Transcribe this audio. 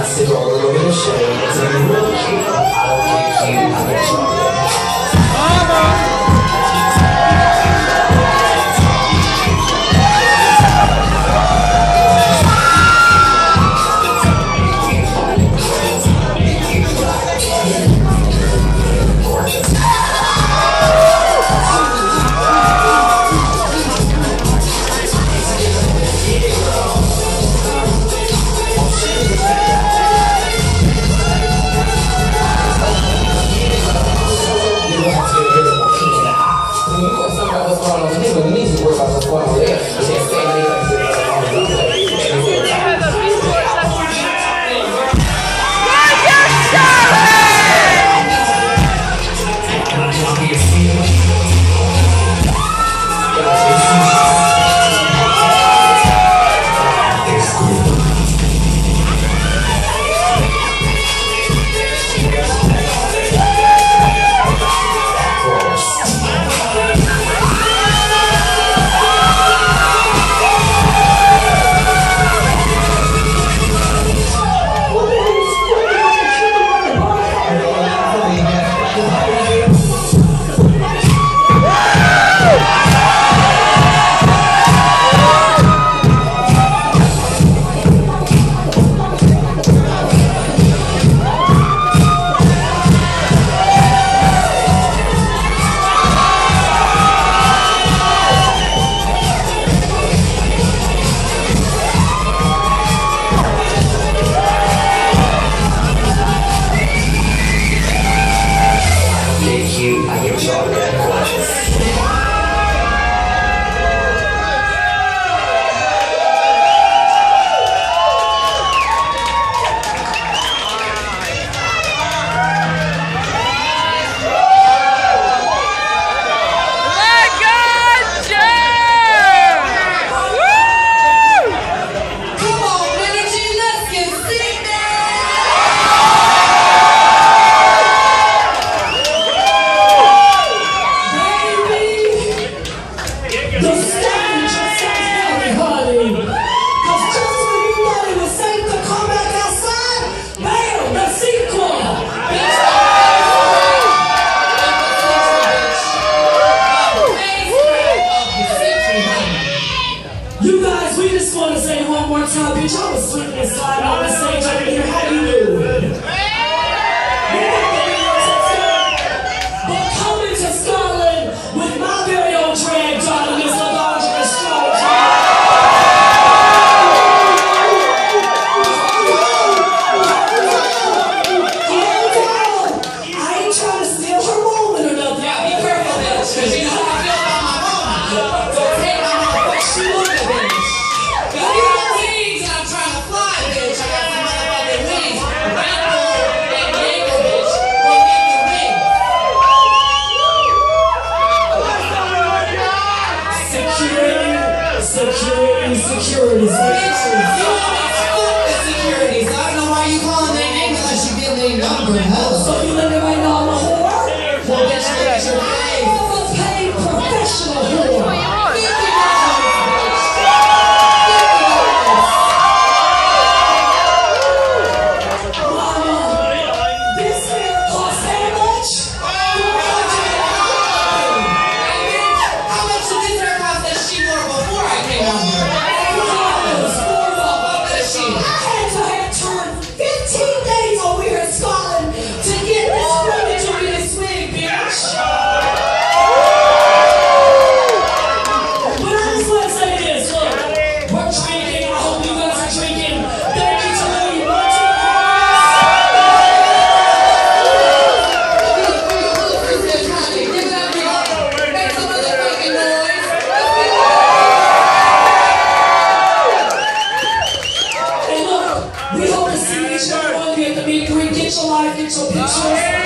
I still a little bit of shade. It's a real cute. I don't get cute. I get chocolate. I get chocolate. You guys, we just want to say one more time, bitch, I was slipping and sliding on the stage over here. How you doing? But coming to Scotland with my very own drag daughter, Miss LaVondra Estrada. I ain't trying to steal her moment or nothing. Yeah, be careful, bitch, because you know how I feel about my mama. Don't take my mama. She look at bitch. Got my wings and I'm trying to fly, bitch. I got some motherfucking wings. Red Bull and Jaeger, bitch, will make me wing. Security. Bitch, you always fuck the security, so I don't know why you calling their name unless you give their number. So you let me right now I'm a whore? Well, bitch, look at your face. I'm a paid professional whore. We hope to see each other at the meet and greet. Get your life, get your pictures.